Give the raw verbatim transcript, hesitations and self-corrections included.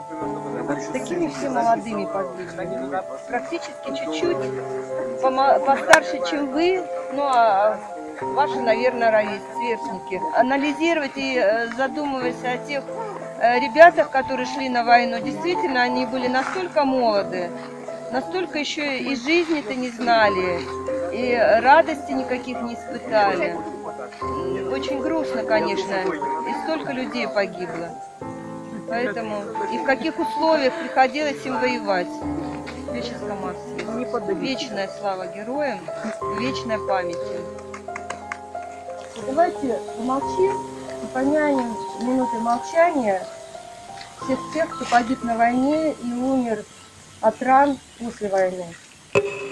Такими все молодыми погибли. Практически чуть-чуть постарше, чем вы, ну а ваши, наверное, сверстники. Анализировать и задумываясь о тех ребятах, которые шли на войну, действительно, они были настолько молоды, настолько еще и жизни-то не знали, и радости никаких не испытали. Очень грустно, конечно, и столько людей погибло. Поэтому и в каких условиях приходилось им воевать. Веческом Марсе. Вечная слава героям, вечная память. Давайте помолчим и помянем минутой молчания всех тех, кто погиб на войне и умер от ран после войны.